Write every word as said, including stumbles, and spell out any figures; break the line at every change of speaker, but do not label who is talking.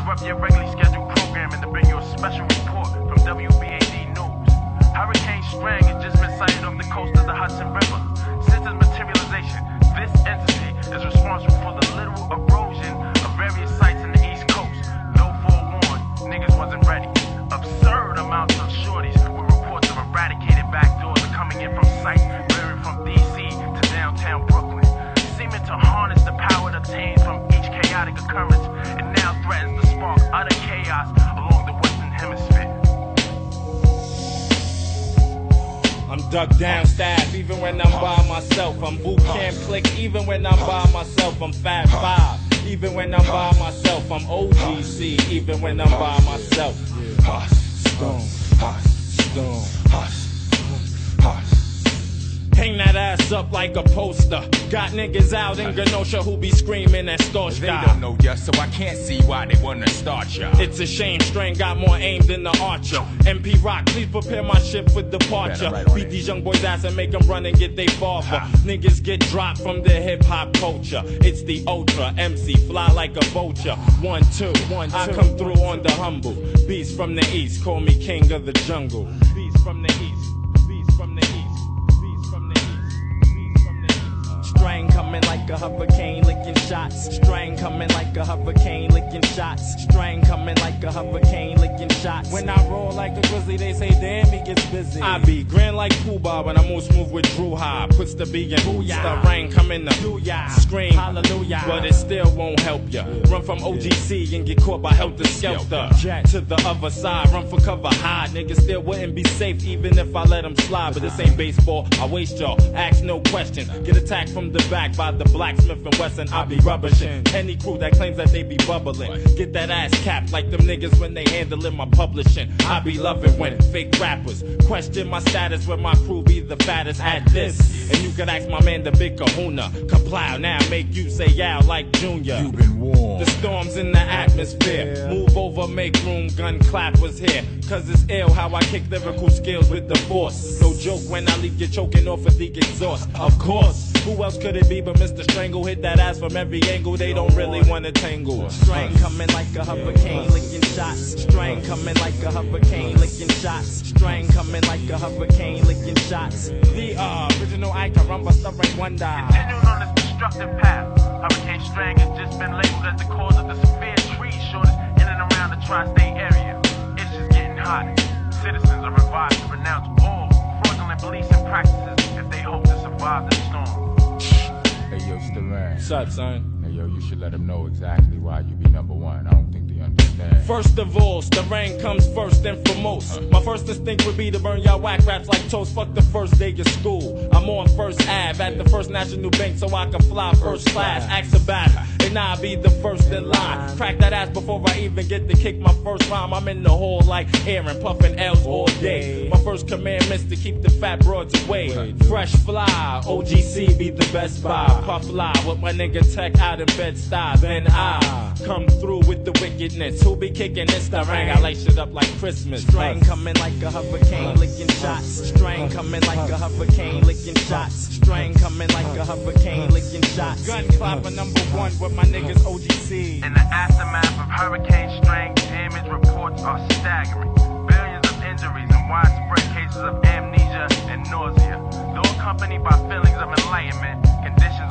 interrupt your regularly scheduled programming to bring you a special report from W B A D News. Hurricane Strang has just been sighted off the coast of the Hudson River. Since its materialization, this entity is responsible for the literal erosion of various sites in the East Coast. Though forewarned, niggas wasn't ready. Absurd amounts of shorties with reports of eradicated backdoors are coming in from sites varying from D C to downtown Brooklyn, seeming to harness the power obtained from each chaotic occurrence. It now threatens to spark utter chaos along the Western Hemisphere.
I'm dug down staff, even when I'm by myself. I'm boot camp click, even when I'm by myself. I'm Fat Five, even when I'm by myself. I'm O G C, even when I'm by myself. Hush, stone, hush, stone, hush, hush. Hang that ass up like a poster. Got niggas out in Genosha who be screaming at Storchka.
They don't know ya, so I can't see why they wanna start ya.
It's a shame Strain got more aim than the Archer. M P Rock, please prepare my ship for departure. Beat these young boys' ass and make them run and get they father. Niggas get dropped from the hip-hop culture. It's the Ultra M C, fly like a vulture. One, two, one, two. I come through on the humble. Beast from the east, call me king of the jungle. Beast from the east, beast from the east. Strain coming like a hurricane, licking shots. Strain coming like a hurricane, licking shots. Strain coming like a hurricane, licking shots. When I roll like a grizzly, they say, damn, he gets busy. I be grand like Pooh-Bah when I move smooth with Drew High. Puts the B in booyah. The rain coming to booyah. Scream, hallelujah, but it still won't help ya. Run from O G C and get caught by Helter Skelter. Jet to the other side, run for cover high. Niggas still wouldn't be safe even if I let them slide. But this ain't baseball, I waste y'all. Ask no questions. Get attacked from the back by the blacksmith and Wesson, I be rubbishing. Any crew that claims that they be bubbling, get that ass capped like them niggas when they handling my publishing. I be loving when fake rappers question my status when my crew be the fattest at this. And you can ask my man the big kahuna. Kaplow now make you say yow like Junior.
You been warned.
The storms in the atmosphere. Move over, make room, gun clappers here. Cause it's ill how I kick lyrical skills with the force. No joke when I leave you choking off of the exhaust. Of course. Who else could it be but Mister Strangle? Hit that ass from every angle, they don't really wanna tangle. Strain coming like a hurricane, licking shots. Strain coming like a hurricane, licking shots. Strain coming like a hurricane, licking shots. The uh, original icon, rumba starring wonder.
Continuing on this destructive path, Hurricane Strang has just been labeled as the cause of the severe tree shortage in and around the tri-state area. It's just getting hot. Citizens are advised to renounce all fraudulent policing practices if they hope to survive the storm.
Hey yo, Starang.
What's up, son?
Hey yo, you should let them know exactly why you be number one. I don't think they understand.
First of all, the rain comes first and foremost. My first instinct would be to burn y'all whack raps like toast. Fuck the first day of school. I'm on First Ave at the First National Bank so I can fly first class. Ask about it, and I'll be the first in line. Crack that ass before I even get to kick my first rhyme. I'm in the hall like Aaron, puffing L's all day. My first commandment's to keep the fat broads away. Fresh fly, O G C be the best buy. Puff fly with my nigga Tech out in Bed-Stuy. Then I come through with the wickedness. Who be kicking this the ring? I light shit up like Christmas. Strain coming like a hurricane, licking shots. Strain coming like a hurricane, licking shots. Strain coming like a hurricane, licking shots. Gun clapper number one with my niggas O G C.
In the aftermath of Hurricane Strang, damage reports are staggering. Billions of injuries and widespread cases of amnesia and nausea. Though accompanied by feelings of enlightenment, conditions